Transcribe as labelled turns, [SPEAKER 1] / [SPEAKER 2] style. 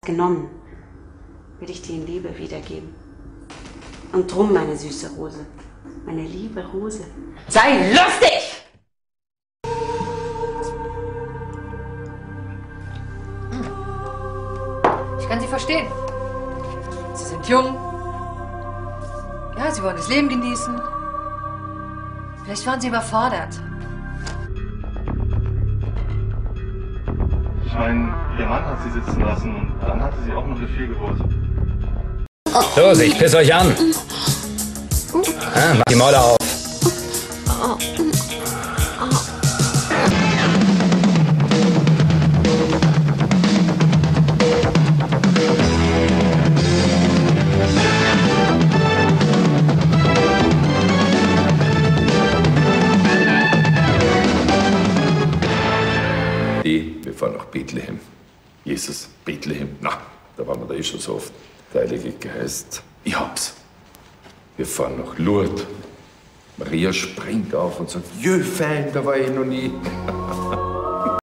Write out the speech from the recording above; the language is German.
[SPEAKER 1] genommen, will ich dir in Liebe wiedergeben. Und drum, meine süße Rose, meine liebe Rose, sei lustig!
[SPEAKER 2] Ich kann Sie verstehen. Sie sind jung. Ja, Sie wollen das Leben genießen. Vielleicht waren Sie überfordert.
[SPEAKER 3] Ich meine, Ihr Mann hat Sie sitzen lassen und dann hatte sie auch noch eine Fehlgeburt.
[SPEAKER 4] Los, ich piss euch an. Mach die Mäuler auf.
[SPEAKER 5] Wir fahren nach Bethlehem. Jesus, Bethlehem. Na, da waren wir da eh schon so oft. Der Heilige Geist, ich hab's. Wir fahren nach Lourdes. Maria springt auf und sagt, jö, fein, da war ich noch nie.